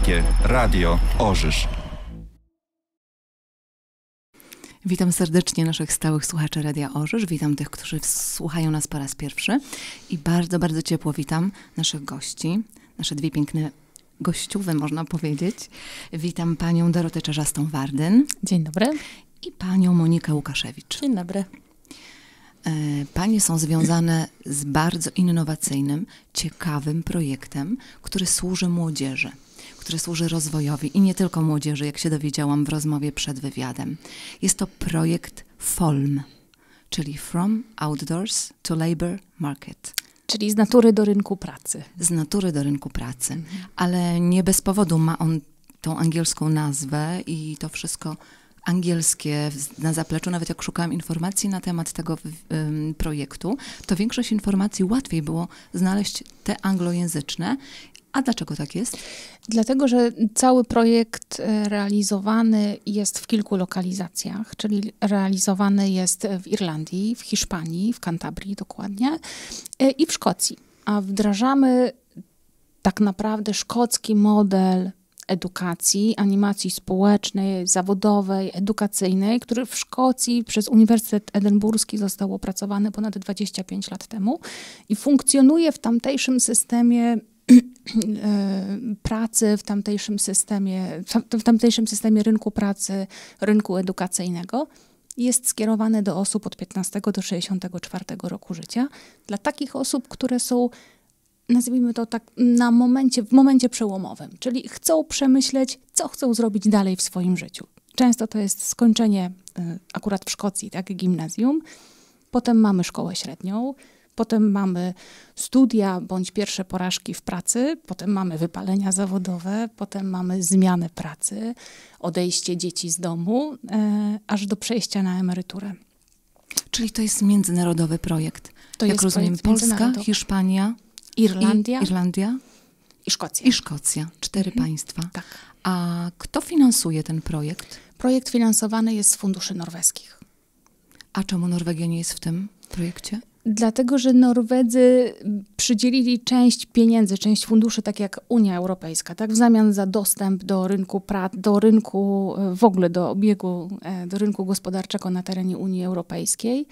Polskie Radio Orzysz. Witam serdecznie naszych stałych słuchaczy Radia Orzysz. Witam tych, którzy słuchają nas po raz pierwszy. I bardzo, bardzo ciepło witam naszych gości, nasze dwie piękne gościówy, można powiedzieć. Witam panią Dorotę Czarzastą-Wardyn. Dzień dobry. I panią Monikę Łukaszewicz. Dzień dobry. Panie są związane z bardzo innowacyjnym, ciekawym projektem, który służy młodzieży, który służy rozwojowi i nie tylko młodzieży, jak się dowiedziałam w rozmowie przed wywiadem. Jest to projekt FOLM, czyli From Outdoors to Labor Market. Czyli z natury do rynku pracy. Z natury do rynku pracy, ale nie bez powodu ma on tą angielską nazwę i to wszystko angielskie na zapleczu. Nawet jak szukałam informacji na temat tego projektu, to większość informacji łatwiej było znaleźć te anglojęzyczne. A dlaczego tak jest? Dlatego, że cały projekt realizowany jest w kilku lokalizacjach, czyli realizowany jest w Irlandii, w Hiszpanii, w Cantabrii dokładnie i w Szkocji. A wdrażamy tak naprawdę szkocki model edukacji, animacji społecznej, zawodowej, edukacyjnej, który w Szkocji przez Uniwersytet Edynburski został opracowany ponad 25 lat temu i funkcjonuje w tamtejszym systemie pracy, w tamtejszym systemie rynku pracy, rynku edukacyjnego. Jest skierowany do osób od 15 do 64 roku życia. Dla takich osób, które są, nazwijmy to tak, w momencie przełomowym, czyli chcą przemyśleć, co chcą zrobić dalej w swoim życiu. Często to jest skończenie, akurat w Szkocji, tak, gimnazjum. Potem mamy szkołę średnią. Potem mamy studia bądź pierwsze porażki w pracy, potem mamy wypalenia zawodowe, potem mamy zmianę pracy, odejście dzieci z domu, aż do przejścia na emeryturę. Czyli to jest międzynarodowy projekt. To jak jest rozumiem, Polska, Hiszpania, Irlandia i Szkocja. 4 państwa. Tak. A kto finansuje ten projekt? Projekt finansowany jest z funduszy norweskich. A czemu Norwegia nie jest w tym projekcie? Dlatego, że Norwedzy przydzielili część pieniędzy, część funduszy, tak jak Unia Europejska, tak, w zamian za dostęp do rynku do rynku, w ogóle do obiegu, do rynku gospodarczego na terenie Unii Europejskiej.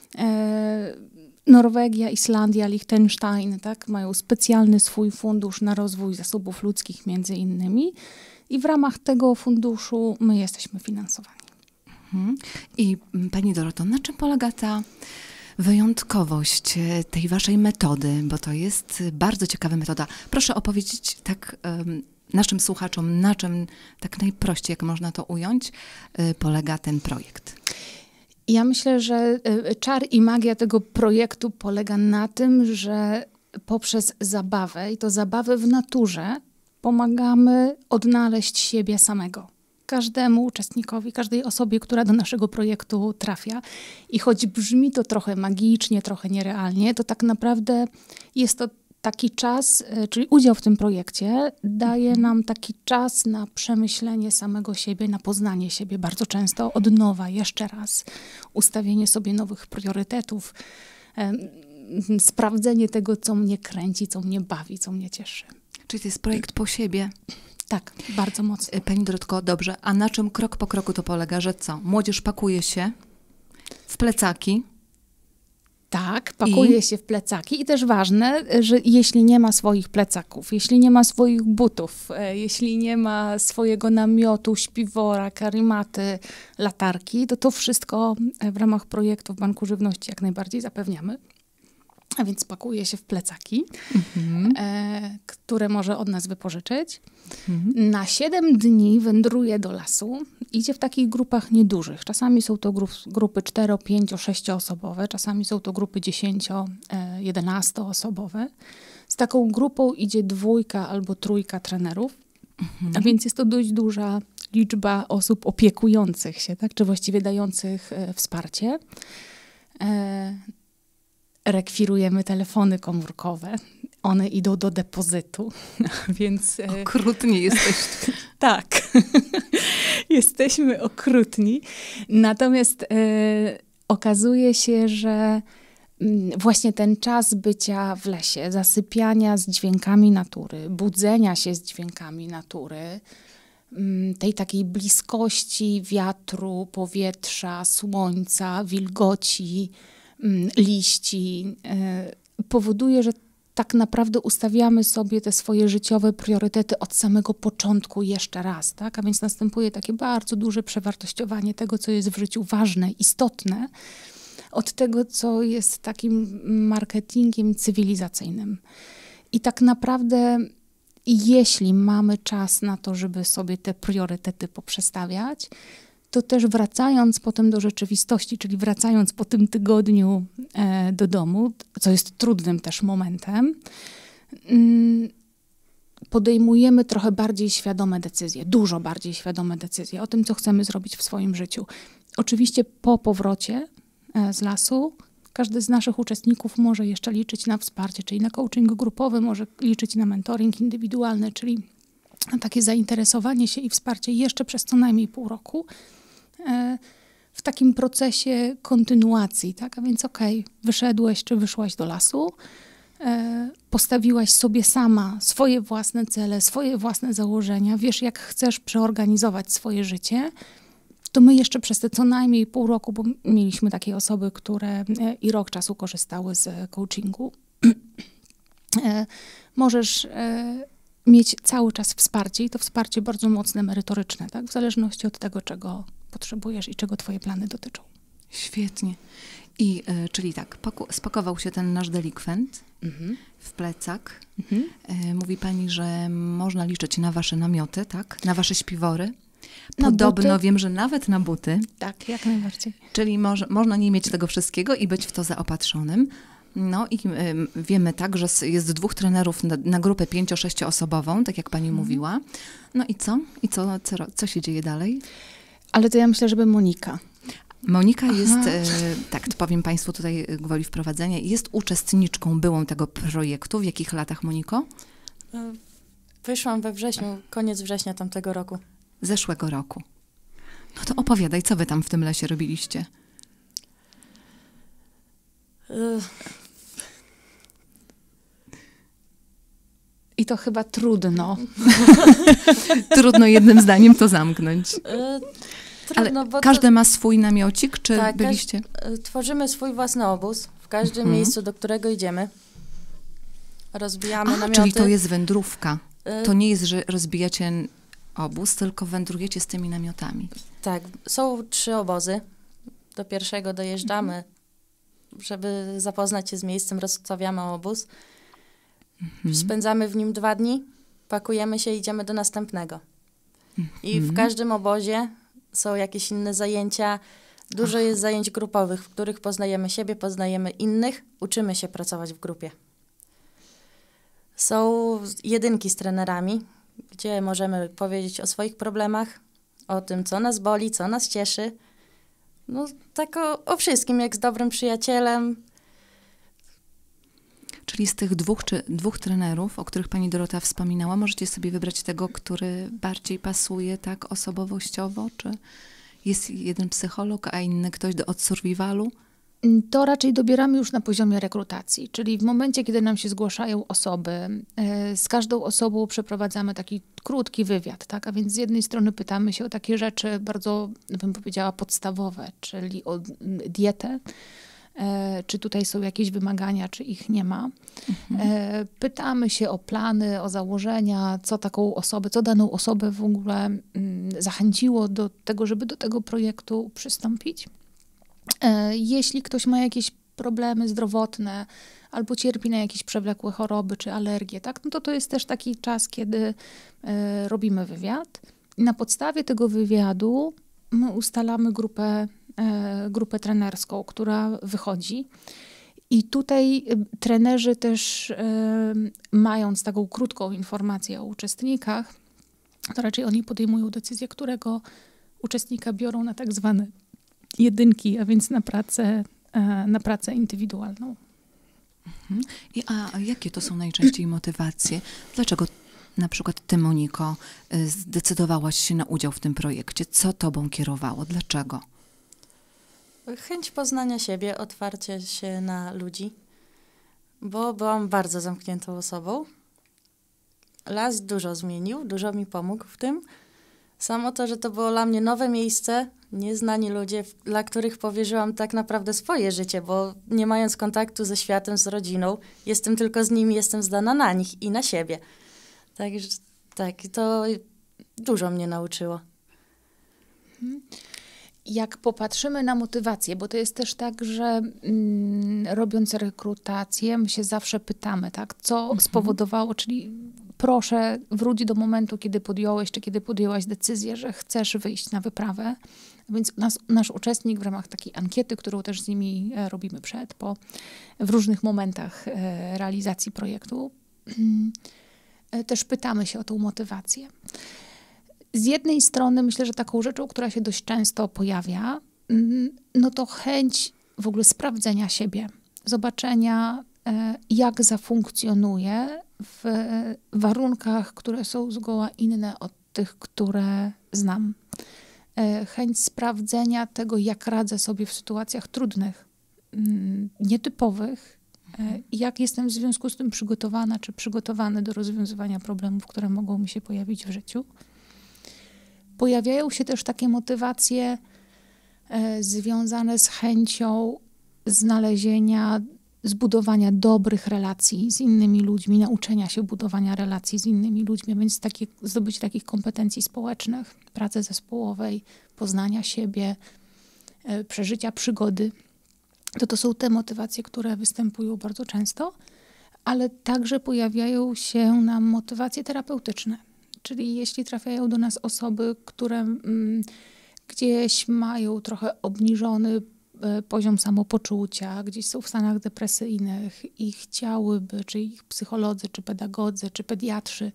Norwegia, Islandia, Liechtenstein, tak, mają specjalny swój fundusz na rozwój zasobów ludzkich między innymi i w ramach tego funduszu my jesteśmy finansowani. I pani Doroto, na czym polega ta wyjątkowość tej waszej metody, bo to jest bardzo ciekawa metoda. Proszę opowiedzieć tak naszym słuchaczom, na czym tak najprościej, jak można to ująć, polega ten projekt. Ja myślę, że czar i magia tego projektu polega na tym, że poprzez zabawę, i to zabawę w naturze, pomagamy odnaleźć siebie samego. Każdemu uczestnikowi, każdej osobie, która do naszego projektu trafia. I choć brzmi to trochę magicznie, trochę nierealnie, to tak naprawdę jest to taki czas, czyli udział w tym projekcie daje nam taki czas na przemyślenie samego siebie, na poznanie siebie bardzo często od nowa, jeszcze raz. Ustawienie sobie nowych priorytetów, sprawdzenie tego, co mnie kręci, co mnie bawi, co mnie cieszy. Czyli to jest projekt po siebie. Tak, bardzo mocno. Pani Dorotko, dobrze. A na czym krok po kroku to polega, że co? Młodzież pakuje się w plecaki. Tak, pakuje się w plecaki i też ważne, że jeśli nie ma swoich plecaków, jeśli nie ma swoich butów, jeśli nie ma swojego namiotu, śpiwora, karimaty, latarki, to wszystko w ramach projektu w Banku Żywności jak najbardziej zapewniamy. A więc pakuje się w plecaki, które może od nas wypożyczyć. Na 7 dni wędruje do lasu. Idzie w takich grupach niedużych. Czasami są to grupy 4, 5, 6 osobowe. Czasami są to grupy 10, 11 osobowe. Z taką grupą idzie 2 albo 3 trenerów. A więc jest to dość duża liczba osób opiekujących się, tak? Czy właściwie dających wsparcie. Rekwirujemy telefony komórkowe. One idą do depozytu, więc... Okrutni jesteście. Tak, jesteśmy okrutni. Natomiast okazuje się, że właśnie ten czas bycia w lesie, zasypiania z dźwiękami natury, budzenia się z dźwiękami natury, tej takiej bliskości wiatru, powietrza, słońca, wilgoci, liści, powoduje, że tak naprawdę ustawiamy sobie te swoje życiowe priorytety od samego początku jeszcze raz, tak? A więc następuje takie bardzo duże przewartościowanie tego, co jest w życiu ważne, istotne, od tego, co jest takim marketingiem cywilizacyjnym. I tak naprawdę, jeśli mamy czas na to, żeby sobie te priorytety poprzestawiać, to też wracając potem do rzeczywistości, czyli wracając po tym tygodniu do domu, co jest trudnym też momentem, podejmujemy trochę bardziej świadome decyzje, dużo bardziej świadome decyzje o tym, co chcemy zrobić w swoim życiu. Oczywiście po powrocie z lasu każdy z naszych uczestników może jeszcze liczyć na wsparcie, czyli na coaching grupowy, może liczyć na mentoring indywidualny, czyli na takie zainteresowanie się i wsparcie jeszcze przez co najmniej pół roku w takim procesie kontynuacji, tak? A więc wyszedłeś czy wyszłaś do lasu, postawiłaś sobie sama swoje własne cele, swoje własne założenia, wiesz, jak chcesz przeorganizować swoje życie, to my jeszcze przez te co najmniej pół roku, bo mieliśmy takie osoby, które i rok czasu korzystały z coachingu, możesz mieć cały czas wsparcie i to wsparcie bardzo mocne, merytoryczne, tak? W zależności od tego, czego potrzebujesz i czego twoje plany dotyczą. Świetnie. I czyli tak, spakował się ten nasz delikwent w plecak. Mówi pani, że można liczyć na wasze namioty, tak? Na wasze śpiwory. Podobno wiem, że nawet na buty. Tak, jak najbardziej. Czyli można nie mieć tego wszystkiego i być w to zaopatrzonym. No i wiemy tak, że jest 2 trenerów na grupę 5-6 osobową, tak jak pani mówiła. No i co? I co się dzieje dalej? Ale to ja myślę, żeby Monika. Monika jest, tak powiem państwu tutaj gwoli wprowadzenia, jest uczestniczką byłą tego projektu. W jakich latach, Moniko? Wyszłam we wrześniu, koniec września tamtego roku. Zeszłego roku. No to opowiadaj, co wy tam w tym lesie robiliście? I to chyba trudno. Trudno jednym zdaniem to zamknąć. Trudno, ale każdy ma swój namiocik, czy tak, byliście? Tworzymy swój własny obóz w każdym miejscu, do którego idziemy. Rozbijamy namioty. Czyli to jest wędrówka. To nie jest, że rozbijacie obóz, tylko wędrujecie z tymi namiotami. Tak, są 3 obozy. Do pierwszego dojeżdżamy, żeby zapoznać się z miejscem, rozstawiamy obóz. Spędzamy w nim 2 dni, pakujemy się i idziemy do następnego. I w każdym obozie są jakieś inne zajęcia. Dużo jest zajęć grupowych, w których poznajemy siebie, poznajemy innych, uczymy się pracować w grupie. Są jedynki z trenerami, gdzie możemy powiedzieć o swoich problemach, o tym, co nas boli, co nas cieszy. No tak o wszystkim, jak z dobrym przyjacielem. Czyli z tych 2 trenerów, o których pani Dorota wspominała, możecie sobie wybrać tego, który bardziej pasuje tak osobowościowo, czy jest jeden psycholog, a inny ktoś od survivalu? To raczej dobieramy już na poziomie rekrutacji, czyli w momencie, kiedy nam się zgłaszają osoby, z każdą osobą przeprowadzamy taki krótki wywiad, tak? A więc z jednej strony pytamy się o takie rzeczy bardzo, bym powiedziała, podstawowe, czyli o dietę, czy tutaj są jakieś wymagania, czy ich nie ma. Pytamy się o plany, o założenia, co taką osobę, co daną osobę w ogóle zachęciło do tego, żeby do tego projektu przystąpić. Jeśli ktoś ma jakieś problemy zdrowotne albo cierpi na jakieś przewlekłe choroby czy alergie, tak, no to jest też taki czas, kiedy robimy wywiad. I na podstawie tego wywiadu my ustalamy grupę trenerską, która wychodzi. I tutaj trenerzy też, mając taką krótką informację o uczestnikach, to raczej oni podejmują decyzję, którego uczestnika biorą na tak zwane jedynki, a więc na pracę indywidualną. A jakie to są najczęściej motywacje? Dlaczego na przykład ty, Moniko, zdecydowałaś się na udział w tym projekcie? Co tobą kierowało? Dlaczego? Chęć poznania siebie, otwarcie się na ludzi, bo byłam bardzo zamkniętą osobą. Las dużo zmienił, dużo mi pomógł w tym. Samo to, że to było dla mnie nowe miejsce, nieznani ludzie, dla których powierzyłam tak naprawdę swoje życie, bo nie mając kontaktu ze światem, z rodziną, jestem tylko z nimi, jestem zdana na nich i na siebie. Także tak, to dużo mnie nauczyło. Jak popatrzymy na motywację, bo to jest też tak, że robiąc rekrutację, my się zawsze pytamy, tak, co spowodowało, czyli proszę wróć do momentu, kiedy podjąłeś, czy kiedy podjęłaś decyzję, że chcesz wyjść na wyprawę. Więc nasz uczestnik w ramach takiej ankiety, którą też z nimi robimy w różnych momentach realizacji projektu, też pytamy się o tą motywację. Z jednej strony myślę, że taką rzeczą, która się dość często pojawia, no to chęć w ogóle sprawdzenia siebie, zobaczenia, jak zafunkcjonuje w warunkach, które są zgoła inne od tych, które znam. Chęć sprawdzenia tego, jak radzę sobie w sytuacjach trudnych, nietypowych, jak jestem w związku z tym przygotowana czy przygotowany do rozwiązywania problemów, które mogą mi się pojawić w życiu. Pojawiają się też takie motywacje związane z chęcią znalezienia, zbudowania dobrych relacji z innymi ludźmi, nauczenia się budowania relacji z innymi ludźmi, więc zdobyć takich kompetencji społecznych, pracy zespołowej, poznania siebie, przeżycia przygody. To są te motywacje, które występują bardzo często, ale także pojawiają się nam motywacje terapeutyczne. Czyli jeśli trafiają do nas osoby, które gdzieś mają trochę obniżony poziom samopoczucia, gdzieś są w stanach depresyjnych i chciałyby, czy ich psycholodzy, czy pedagodzy, czy pediatrzy,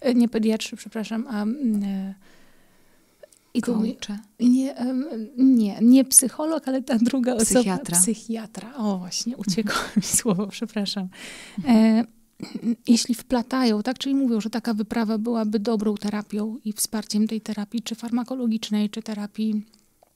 Coache. Nie psycholog, ale ta druga osoba. Psychiatra. O właśnie, uciekło mi słowo, przepraszam. Jeśli wplatają, tak, czyli mówią, że taka wyprawa byłaby dobrą terapią i wsparciem tej terapii, czy farmakologicznej, czy terapii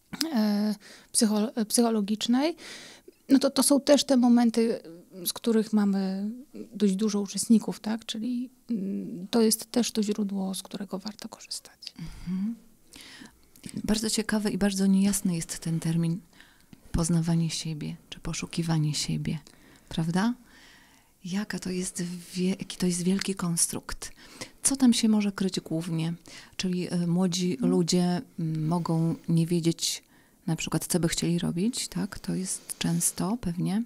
psychologicznej, no to są też te momenty, z których mamy dość dużo uczestników, tak, czyli to jest też to źródło, z którego warto korzystać. Bardzo ciekawy i bardzo niejasny jest ten termin poznawanie siebie, czy poszukiwanie siebie, prawda? Jaki to jest wielki konstrukt. Co tam się może kryć głównie? Czyli młodzi ludzie mogą nie wiedzieć na przykład, co by chcieli robić, tak? To jest często pewnie.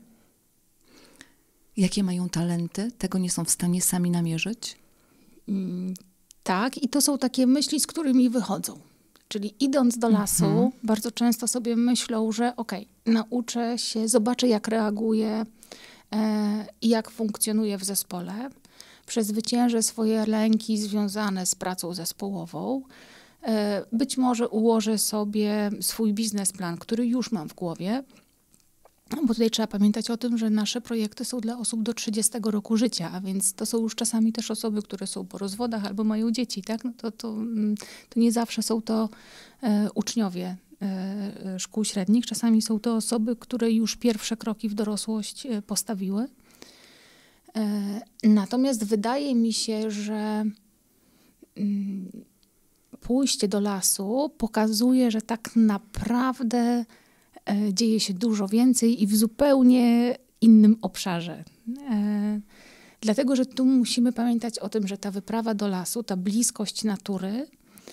Jakie mają talenty? Tego nie są w stanie sami namierzyć? Tak, i to są takie myśli, z którymi wychodzą. Czyli idąc do lasu, bardzo często sobie myślą, że nauczę się, zobaczę, jak reaguję i jak funkcjonuje w zespole. Przezwyciężę swoje lęki związane z pracą zespołową. Być może ułożę sobie swój biznesplan, który już mam w głowie, bo tutaj trzeba pamiętać o tym, że nasze projekty są dla osób do 30 roku życia, a więc to są już czasami też osoby, które są po rozwodach albo mają dzieci, tak? No to nie zawsze są to uczniowie szkół średnich, czasami są to osoby, które już pierwsze kroki w dorosłość postawiły. Natomiast wydaje mi się, że pójście do lasu pokazuje, że tak naprawdę dzieje się dużo więcej i w zupełnie innym obszarze. Dlatego, że tu musimy pamiętać o tym, że ta wyprawa do lasu, ta bliskość natury,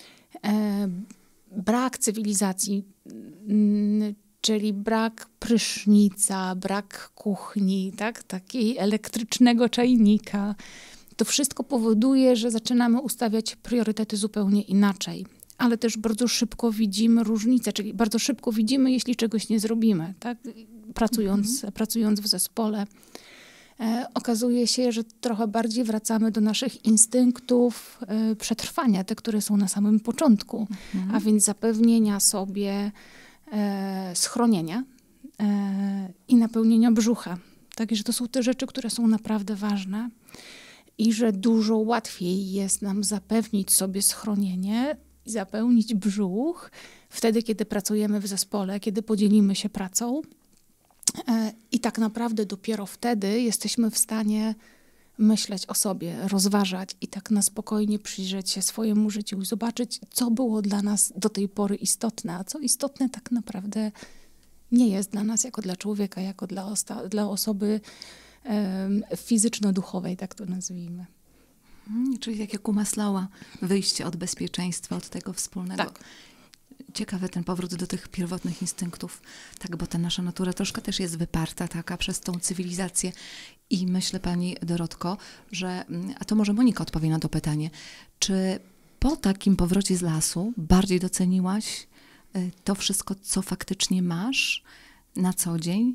brak cywilizacji, czyli brak prysznica, brak kuchni, tak? Takiej elektrycznego czajnika, to wszystko powoduje, że zaczynamy ustawiać priorytety zupełnie inaczej. Ale też bardzo szybko widzimy różnice, czyli bardzo szybko widzimy, jeśli czegoś nie zrobimy, tak? Pracując w zespole. Okazuje się, że trochę bardziej wracamy do naszych instynktów przetrwania, te, które są na samym początku, a więc zapewnienia sobie schronienia i napełnienia brzucha. Także to są te rzeczy, które są naprawdę ważne i że dużo łatwiej jest nam zapewnić sobie schronienie, i zapełnić brzuch wtedy, kiedy pracujemy w zespole, kiedy podzielimy się pracą. I tak naprawdę dopiero wtedy jesteśmy w stanie myśleć o sobie, rozważać i tak na spokojnie przyjrzeć się swojemu życiu i zobaczyć, co było dla nas do tej pory istotne, a co istotne tak naprawdę nie jest dla nas jako dla człowieka, jako dla osoby fizyczno-duchowej, tak to nazwijmy. Czyli jak u Maslowa, wyjście od bezpieczeństwa, od tego wspólnego. Tak. Ciekawy ten powrót do tych pierwotnych instynktów, tak, bo ta nasza natura troszkę też jest wyparta taka przez tą cywilizację. I myślę, pani Dorotko, że, a to może Monika odpowie na to pytanie, czy po takim powrocie z lasu bardziej doceniłaś to wszystko, co faktycznie masz na co dzień?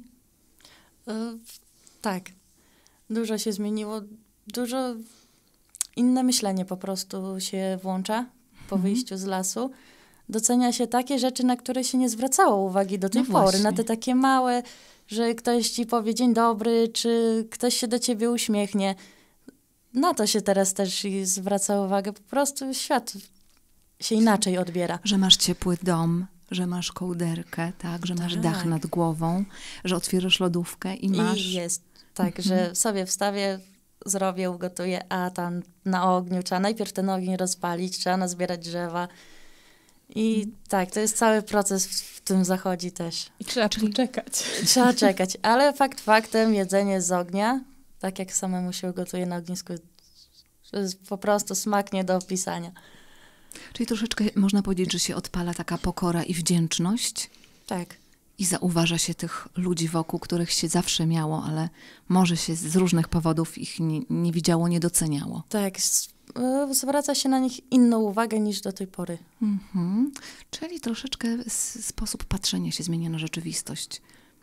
Tak. Dużo się zmieniło. Dużo inne myślenie po prostu się włącza po wyjściu z lasu. Docenia się takie rzeczy, na które się nie zwracało uwagi do tej pory. Na te takie małe, że ktoś ci powie dzień dobry, czy ktoś się do ciebie uśmiechnie. Na to się teraz też zwraca uwagę. Po prostu świat się inaczej odbiera. Że masz ciepły dom, że masz kołderkę, tak, że masz dach nad głową, że otwierasz lodówkę i masz... I jest tak, że sobie wstawię, zrobię, ugotuję, a tam na ogniu trzeba najpierw ten ogień rozpalić, trzeba nazbierać drzewa. I tak, to jest cały proces w tym zachodzi też. I trzeba czekać. Trzeba czekać, ale fakt faktem jedzenie z ognia, tak jak samemu się ugotuje na ognisku, to jest po prostu smak nie do opisania. Czyli troszeczkę można powiedzieć, że się odpala taka pokora i wdzięczność. Tak. I zauważa się tych ludzi wokół, których się zawsze miało, ale może się z różnych powodów ich nie widziało, nie doceniało. Tak, zwraca się na nich inną uwagę niż do tej pory. Czyli troszeczkę sposób patrzenia się zmienia na rzeczywistość.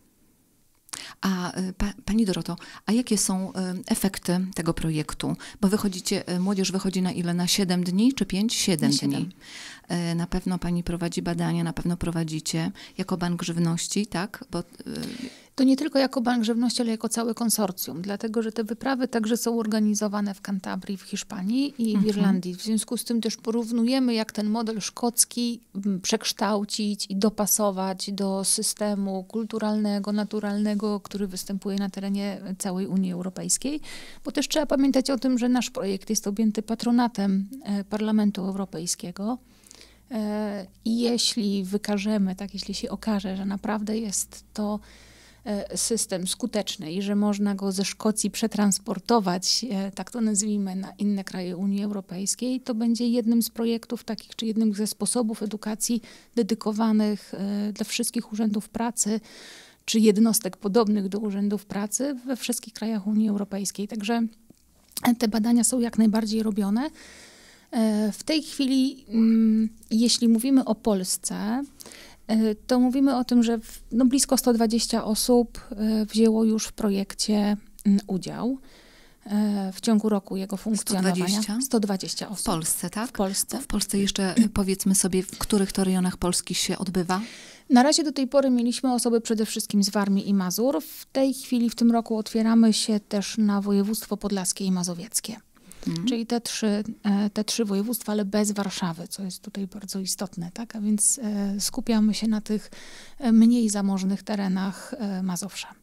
A pani Doroto, a jakie są efekty tego projektu? Bo wychodzicie, młodzież wychodzi na ile? Na 7 dni czy 5? 7 dni. Na pewno pani prowadzi badania, na pewno prowadzicie jako Bank Żywności, tak? Bo, To nie tylko jako Bank Żywności, ale jako całe konsorcjum, dlatego że te wyprawy także są organizowane w Kantabrii, w Hiszpanii i w Irlandii. W związku z tym też porównujemy, jak ten model szkocki przekształcić i dopasować do systemu kulturalnego, naturalnego, który występuje na terenie całej Unii Europejskiej. Bo też trzeba pamiętać o tym, że nasz projekt jest objęty patronatem Parlamentu Europejskiego. I jeśli wykażemy, tak, jeśli się okaże, że naprawdę jest to system skuteczny i że można go ze Szkocji przetransportować, tak to nazwijmy, na inne kraje Unii Europejskiej, to będzie jednym z projektów takich, czy jednym ze sposobów edukacji dedykowanych dla wszystkich urzędów pracy, czy jednostek podobnych do urzędów pracy we wszystkich krajach Unii Europejskiej. Także te badania są jak najbardziej robione. W tej chwili, jeśli mówimy o Polsce, to mówimy o tym, że blisko 120 osób wzięło już w projekcie udział w ciągu roku jego funkcjonowania. 120 osób. W Polsce, tak? W Polsce. W Polsce jeszcze powiedzmy sobie, w których to rejonach Polski się odbywa? Na razie do tej pory mieliśmy osoby przede wszystkim z Warmii i Mazur. W tej chwili, w tym roku otwieramy się też na województwo podlaskie i mazowieckie. Czyli te trzy województwa, ale bez Warszawy, co jest tutaj bardzo istotne, tak? A więc skupiamy się na tych mniej zamożnych terenach Mazowsza.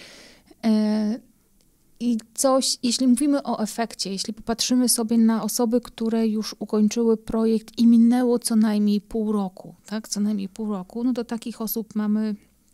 I coś, jeśli mówimy o efekcie, jeśli popatrzymy sobie na osoby, które już ukończyły projekt i minęło co najmniej pół roku, tak? Co najmniej pół roku, no to takich osób mamy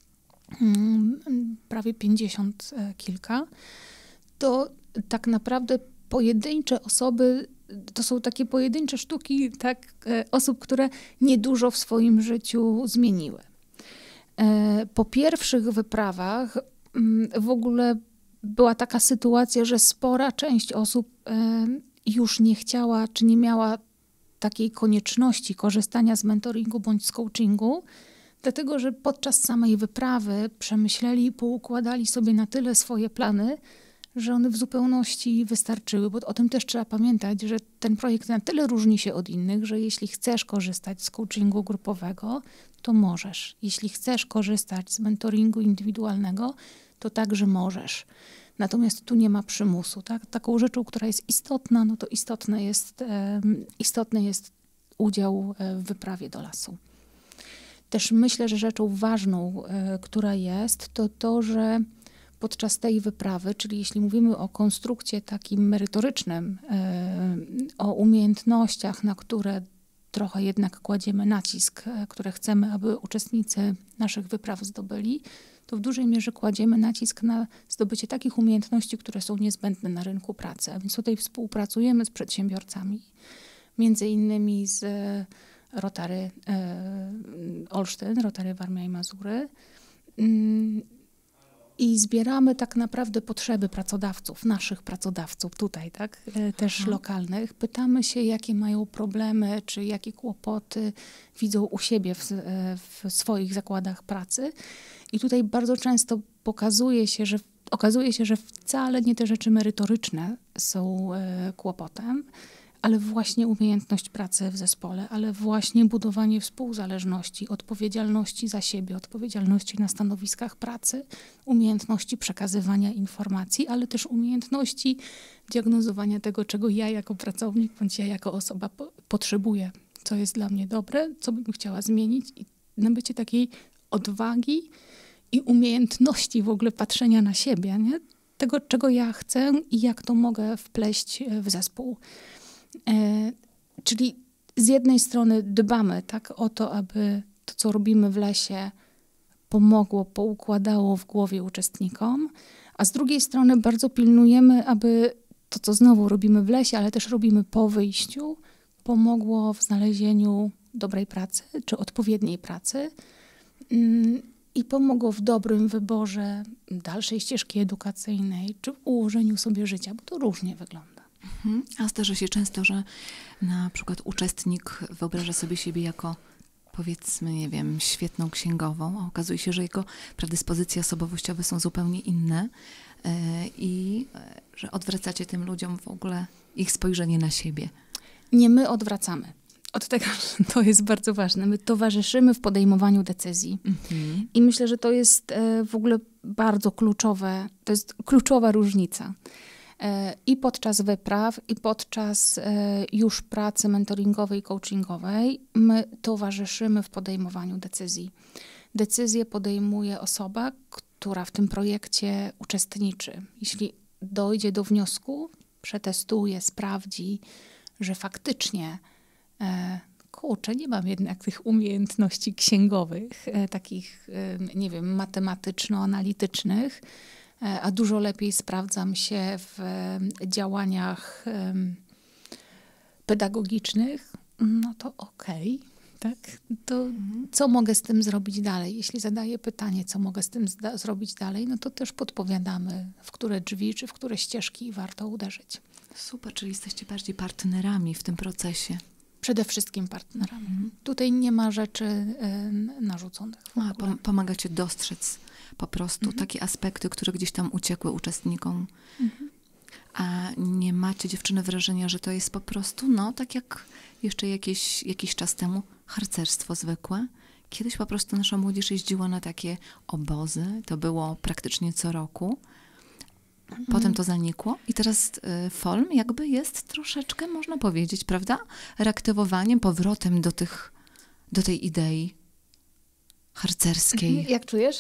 prawie 50 kilka, to tak naprawdę pojedyncze osoby, to są takie pojedyncze sztuki tak, osób, które niedużo w swoim życiu zmieniły. Po pierwszych wyprawach w ogóle była taka sytuacja, że spora część osób już nie chciała, czy nie miała takiej konieczności korzystania z mentoringu bądź z coachingu, dlatego że podczas samej wyprawy przemyśleli i poukładali sobie na tyle swoje plany, że one w zupełności wystarczyły, bo o tym też trzeba pamiętać, że ten projekt na tyle różni się od innych, że jeśli chcesz korzystać z coachingu grupowego, to możesz. Jeśli chcesz korzystać z mentoringu indywidualnego, to także możesz. Natomiast tu nie ma przymusu. Tak? Taką rzeczą, która jest istotna, no to istotne jest udział w wyprawie do lasu. Też myślę, że rzeczą ważną, która jest, to to, że podczas tej wyprawy, czyli jeśli mówimy o konstrukcie takim merytorycznym, o umiejętnościach, na które trochę jednak kładziemy nacisk, które chcemy, aby uczestnicy naszych wypraw zdobyli, to w dużej mierze kładziemy nacisk na zdobycie takich umiejętności, które są niezbędne na rynku pracy. A więc tutaj współpracujemy z przedsiębiorcami, między innymi z Rotary Olsztyn, Rotary Warmia i Mazury, i zbieramy tak naprawdę potrzeby pracodawców, naszych pracodawców tutaj, tak, też lokalnych. Pytamy się, jakie mają problemy, czy jakie kłopoty widzą u siebie w swoich zakładach pracy. I tutaj bardzo często okazuje się, że wcale nie te rzeczy merytoryczne są kłopotem, ale właśnie umiejętność pracy w zespole, ale właśnie budowanie współzależności, odpowiedzialności za siebie, odpowiedzialności na stanowiskach pracy, umiejętności przekazywania informacji, ale też umiejętności diagnozowania tego, czego ja jako pracownik bądź ja jako osoba potrzebuję, co jest dla mnie dobre, co bym chciała zmienić i nabycie takiej odwagi i umiejętności w ogóle patrzenia na siebie, nie? Tego, czego ja chcę i jak to mogę wpleść w zespół. Czyli z jednej strony dbamy tak o to, aby to, co robimy w lesie, pomogło, poukładało w głowie uczestnikom, a z drugiej strony bardzo pilnujemy, aby to, co znowu robimy w lesie, ale też robimy po wyjściu, pomogło w znalezieniu dobrej pracy czy odpowiedniej pracy i pomogło w dobrym wyborze dalszej ścieżki edukacyjnej czy w ułożeniu sobie życia, bo to różnie wygląda. A zdarza się często, że na przykład uczestnik wyobraża sobie siebie jako, powiedzmy, nie wiem, świetną księgową, a okazuje się, że jego predyspozycje osobowościowe są zupełnie inne i że odwracacie tym ludziom w ogóle ich spojrzenie na siebie. Nie my odwracamy. Od tego, to jest bardzo ważne. My towarzyszymy w podejmowaniu decyzji. I myślę, że to jest w ogóle bardzo kluczowe, to jest kluczowa różnica. I podczas wypraw, i podczas już pracy mentoringowej, coachingowej my towarzyszymy w podejmowaniu decyzji. Decyzję podejmuje osoba, która w tym projekcie uczestniczy. Jeśli dojdzie do wniosku, przetestuje, sprawdzi, że faktycznie nie mam jednak tych umiejętności księgowych, takich, nie wiem, matematyczno-analitycznych, a dużo lepiej sprawdzam się w działaniach pedagogicznych, no to okej, tak? To co mogę z tym zrobić dalej? Jeśli zadaję pytanie, co mogę z tym zrobić dalej, no to też podpowiadamy, w które drzwi czy w które ścieżki warto uderzyć. Super, czyli jesteście bardziej partnerami w tym procesie. Przede wszystkim partnerami. Tutaj nie ma rzeczy narzuconych. Pomagacie dostrzec po prostu takie aspekty, które gdzieś tam uciekły uczestnikom. A nie macie, dziewczyny, wrażenia, że to jest po prostu, no tak jak jeszcze jakiś czas temu, harcerstwo zwykłe. Kiedyś po prostu nasza młodzież jeździła na takie obozy. To było praktycznie co roku. Potem to zanikło i teraz FOLM jakby jest troszeczkę, można powiedzieć, prawda? Reaktywowaniem, powrotem do tej idei harcerskiej. Jak czujesz?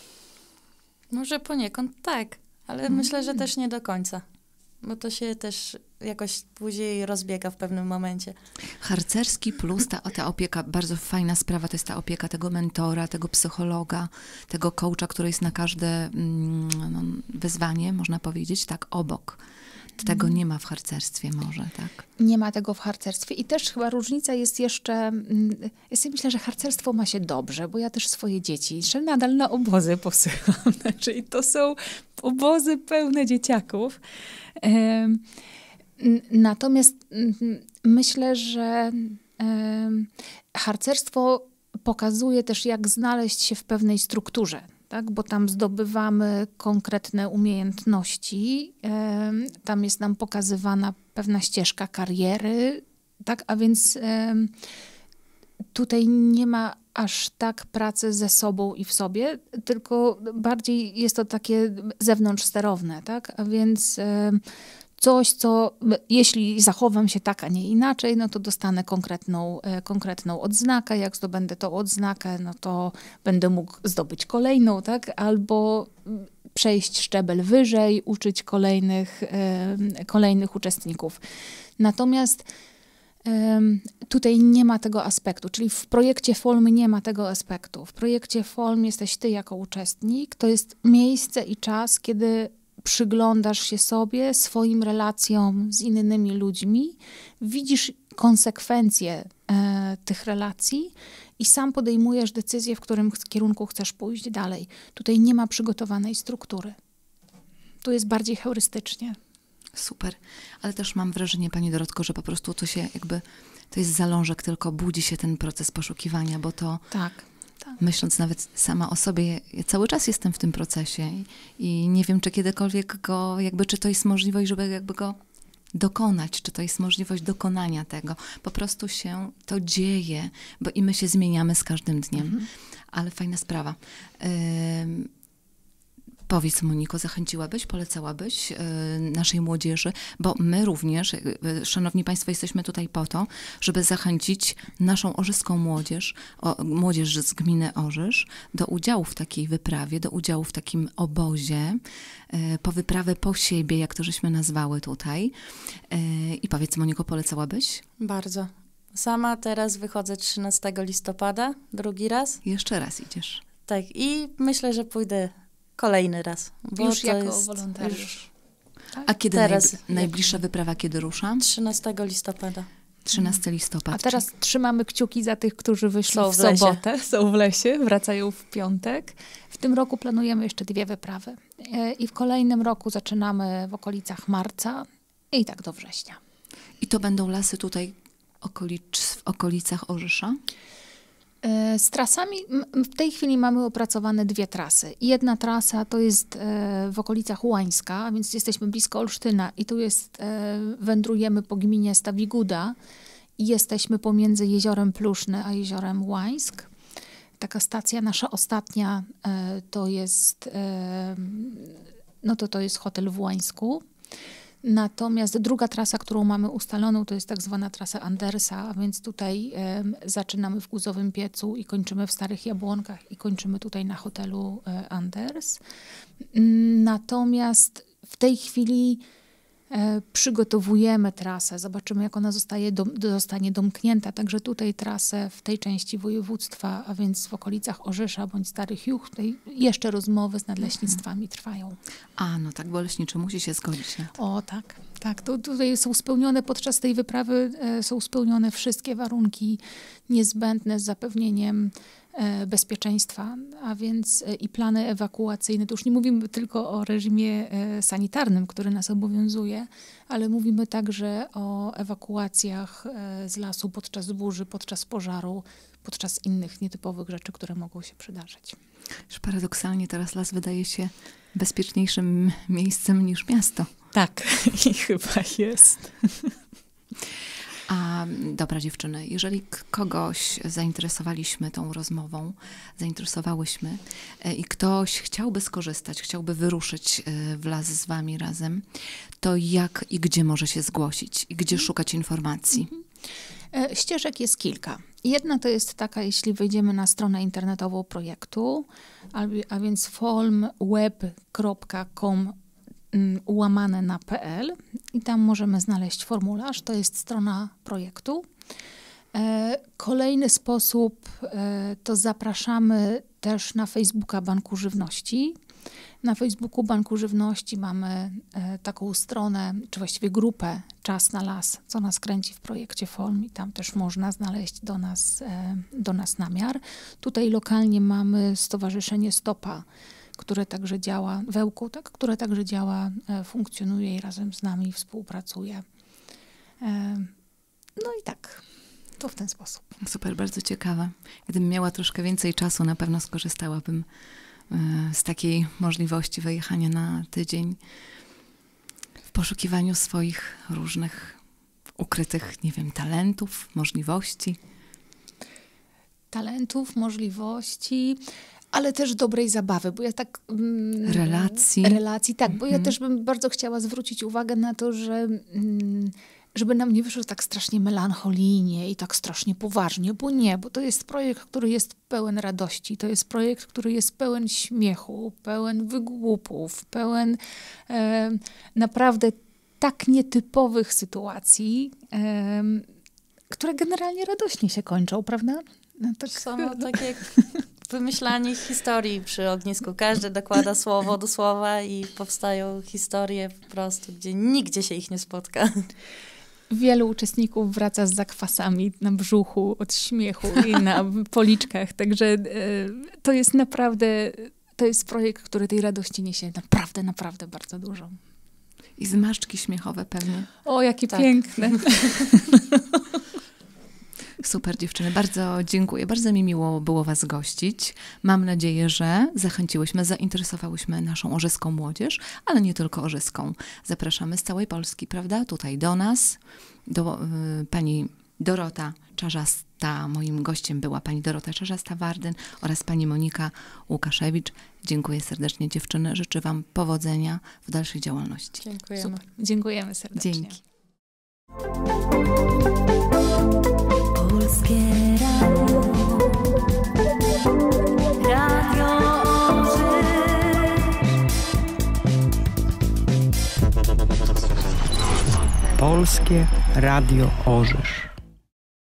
Może poniekąd tak, ale myślę, że też nie do końca. Bo to się też jakoś później rozbiega w pewnym momencie. Harcerski plus ta opieka, bardzo fajna sprawa, to jest ta opieka tego mentora, tego psychologa, tego coacha, który jest na każde wyzwanie, można powiedzieć, tak, obok. Tego nie ma w harcerstwie może, tak? Nie ma tego w harcerstwie i też chyba różnica jest jeszcze, ja sobie myślę, że harcerstwo ma się dobrze, bo ja też swoje dzieci jeszcze nadal na obozy posyłam, znaczy to są obozy pełne dzieciaków. Natomiast myślę, że harcerstwo pokazuje też, jak znaleźć się w pewnej strukturze, tak? Bo tam zdobywamy konkretne umiejętności, tam jest nam pokazywana pewna ścieżka kariery, tak? A więc tutaj nie ma aż tak pracy ze sobą i w sobie, tylko bardziej jest to takie zewnątrzsterowne, tak? A więc coś, co jeśli zachowam się tak, a nie inaczej, no to dostanę konkretną odznakę. Jak zdobędę tą odznakę, no to będę mógł zdobyć kolejną, tak? Albo przejść szczebel wyżej, uczyć kolejnych uczestników. Natomiast tutaj nie ma tego aspektu, czyli w projekcie FOLM nie ma tego aspektu. W projekcie FOLM jesteś ty jako uczestnik, to jest miejsce i czas, kiedy przyglądasz się sobie, swoim relacjom z innymi ludźmi, widzisz konsekwencje tych relacji i sam podejmujesz decyzję, w którym kierunku chcesz pójść dalej. Tutaj nie ma przygotowanej struktury. Tu jest bardziej heurystycznie. Super. Ale też mam wrażenie, pani Dorotko, że po prostu to się jakby, to jest zalążek, tylko budzi się ten proces poszukiwania, bo to Tak. myśląc nawet sama o sobie, ja cały czas jestem w tym procesie i nie wiem, czy kiedykolwiek go, jakby, czy to jest możliwość, żeby jakby go dokonać, czy to jest możliwość dokonania tego. Po prostu się to dzieje, bo i my się zmieniamy z każdym dniem. Ale fajna sprawa. Powiedz, Moniko, zachęciłabyś, polecałabyś naszej młodzieży, bo my również, szanowni państwo, jesteśmy tutaj po to, żeby zachęcić naszą orzyską młodzież z gminy Orzysz do udziału w takiej wyprawie, do udziału w takim obozie, po wyprawę po siebie, jak to żeśmy nazwały tutaj. I powiedz, Moniko, polecałabyś? Bardzo. Sama teraz wychodzę 13 listopada, drugi raz. Jeszcze raz idziesz. Tak, i myślę, że pójdę kolejny raz. Bo Już to jako jest wolontariusz. A kiedy Teraz, najbliższa wyprawa, kiedy rusza? 13 listopada. 13 listopada. A teraz trzymamy kciuki za tych, którzy wyszli Są w w lesie. sobotę, są w lesie, wracają w piątek. W tym roku planujemy jeszcze 2 wyprawy. I w kolejnym roku zaczynamy w okolicach marca i tak do września. I to będą lasy tutaj w okolicach Orzysza? Z trasami w tej chwili mamy opracowane 2 trasy. Jedna trasa to jest w okolicach Łańska, a więc jesteśmy blisko Olsztyna i tu wędrujemy po gminie Stawiguda i jesteśmy pomiędzy jeziorem Pluszny a jeziorem Łańsk. Taka stacja nasza ostatnia to jest hotel w Łańsku. Natomiast druga trasa, którą mamy ustaloną, to jest tak zwana trasa Andersa, a więc tutaj zaczynamy w Guzowym Piecu i kończymy w Starych Jabłonkach i kończymy tutaj na hotelu Anders. Natomiast w tej chwili przygotowujemy trasę, zobaczymy, jak ona zostanie domknięta. Także tutaj trasę w tej części województwa, a więc w okolicach Orzysza bądź Starych Juch, tutaj jeszcze rozmowy z nadleśnictwami trwają. A, no tak, bo leśniczy musi się zgodzić na to. O, tak. Tutaj są spełnione podczas tej wyprawy, są spełnione wszystkie warunki niezbędne z zapewnieniem bezpieczeństwa, a więc i plany ewakuacyjne. To już nie mówimy tylko o reżimie sanitarnym, który nas obowiązuje, ale mówimy także o ewakuacjach z lasu podczas burzy, podczas pożaru, podczas innych nietypowych rzeczy, które mogą się przydarzyć. Już paradoksalnie teraz las wydaje się bezpieczniejszym miejscem niż miasto. Tak, i chyba jest. A dobra, dziewczyny, jeżeli kogoś zainteresowałyśmy tą rozmową i ktoś chciałby skorzystać, chciałby wyruszyć w las z wami razem, to jak i gdzie może się zgłosić i gdzie szukać informacji? Ścieżek jest kilka. Jedna to jest taka, jeśli wejdziemy na stronę internetową projektu, a więc folmweb.com/PL i tam możemy znaleźć formularz. To jest strona projektu. Kolejny sposób to zapraszamy też na Facebooka Banku Żywności. Na Facebooku Banku Żywności mamy taką stronę, czy właściwie grupę Czas na las, co nas kręci w projekcie FOLM i tam też można znaleźć do nas namiar. Tutaj lokalnie mamy Stowarzyszenie Stopa, które także działa, Wełku, tak, które także działa, funkcjonuje i razem z nami współpracuje. No i tak, to w ten sposób. Super, bardzo ciekawe. Gdybym miała troszkę więcej czasu, na pewno skorzystałabym z takiej możliwości wyjechania na tydzień w poszukiwaniu swoich różnych ukrytych, nie wiem, talentów, możliwości. Talentów, możliwości, ale też dobrej zabawy, bo ja tak... Relacji, tak, bo ja też bym bardzo chciała zwrócić uwagę na to, że żeby nam nie wyszło tak strasznie melancholijnie i tak strasznie poważnie, bo to jest projekt, który jest pełen radości, to jest projekt, który jest pełen śmiechu, pełen wygłupów, pełen naprawdę tak nietypowych sytuacji, które generalnie radośnie się kończą, prawda? No tak. Samo tak jak wymyślanie historii przy ognisku. Każdy dokłada słowo do słowa i powstają historie po prostu, gdzie nigdzie się ich nie spotka. Wielu uczestników wraca z zakwasami na brzuchu od śmiechu i na policzkach, także to jest naprawdę, to jest projekt, który tej radości niesie naprawdę, naprawdę bardzo dużo. I zmarszczki śmiechowe pewnie. O, jakie piękne. Super dziewczyny, bardzo dziękuję. Bardzo mi miło było was gościć. Mam nadzieję, że zachęciłyśmy, zainteresowałyśmy naszą orzeską młodzież, ale nie tylko orzeską. Zapraszamy z całej Polski, prawda? Tutaj do nas, do pani Dorota Czarzasta. Moim gościem była pani Dorota Czarzasta-Wardyn oraz pani Monika Łukaszewicz. Dziękuję serdecznie dziewczyny. Życzę wam powodzenia w dalszej działalności. Dziękujemy. Super. Dziękujemy serdecznie. Dzięki. Polskie Radio, Radio Orzysz. Polskie Radio Orzysz.